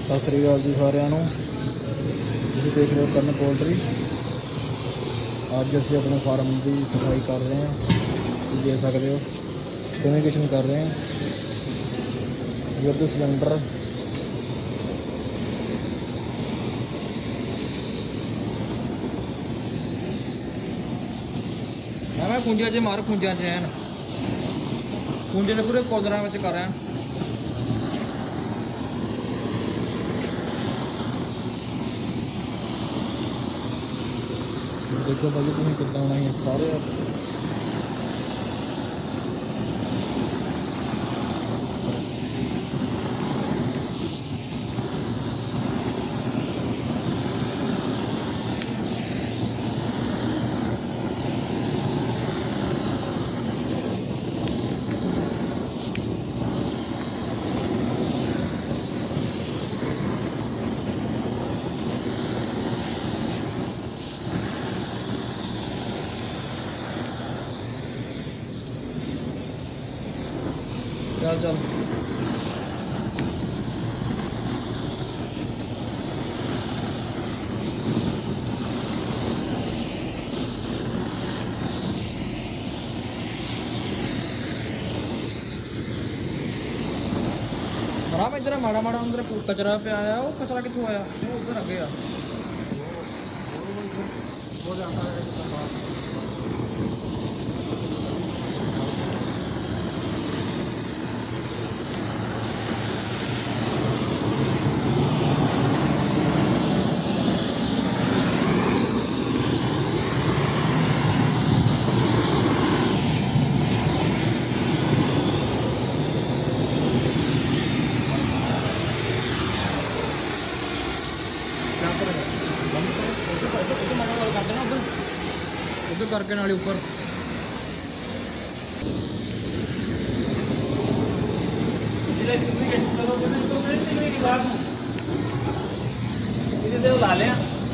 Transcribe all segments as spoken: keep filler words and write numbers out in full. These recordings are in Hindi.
सत श्री अकाल जी सारिਆਂ ਨੂੰ। ਤੁਸੀਂ देख रहे हो कर्ण पोल्ट्री। अज असी अपने फार्म की सफाई कर रहे हैं, तुम देख सकते हो कम्यूनिकेशन कर रहे हैं विद सिलेंडर। मैं कुंजिया च मार कुंजिया च हैं कुंजे ने पूरे कोदरा में कर रहे हैं। देखो भाजी तुम्हें कितना होना है सारे चल चल राम इधर माड़ा माड़ा अंदर कचरा पे आया। वो कचरा कितों आया? वो उधर अगे आ उधर करके नाले ऊपर ला लें।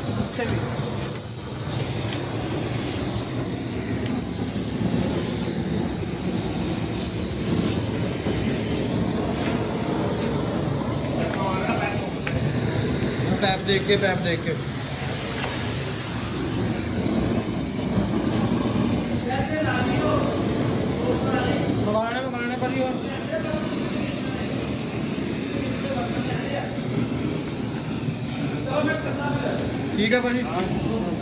पैप देख के पैप देख के मंगाने मंगाने पर ही हो। ठीक है भाजी।